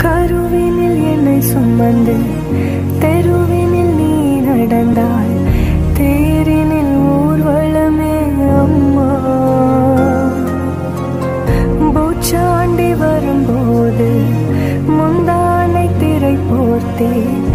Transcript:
கருவினில் என்னை சுமந்து தெருவினில் நீ நடந்தாய், தேரினில் ஊர்வலமே அம்மா. பூச்சாண்டி வரும்போது முந்தானை திரை போர்த்தே